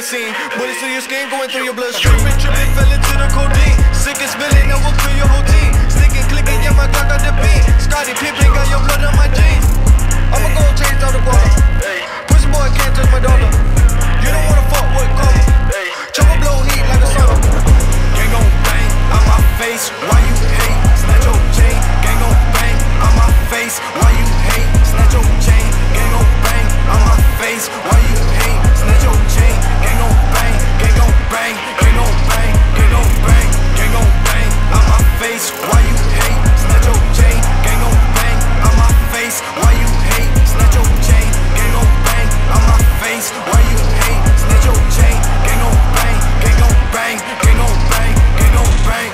scene. Bullets through your skin, going through your bloodstream. Trippin', fell into the codeine. Sick and spilling, that will kill your whole team. Sticking, clicking, yeah, my Glock got the beat. Scotty Pippen got your blood on my jeans. I'ma go change all the guava. Pussy boy can't touch my dollar. You don't wanna fuck with karma. Chopper blow heat like a sauna. Gang gon' bang on my face, why you hate? Snatch your chain. Gang gon' bang on my face, why you hate? Snatch your chain. Gang gon' bang on my face, why you hate? Snatch your chain. Gang gon' bang, gang gon' bang, gang gon' bang, gang gon' bang, gang gon' bang on my face, why you hate? Snatch your chain. Gang gon' bang on my face, why you hate? Snatch your chain. Gang gon' bang on my face, why you hate? Snatch your chain. Gang gon' bang, gang gon' bang, gang gon' bang, gang gon' bang.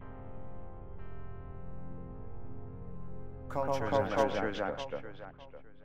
Culture is extra.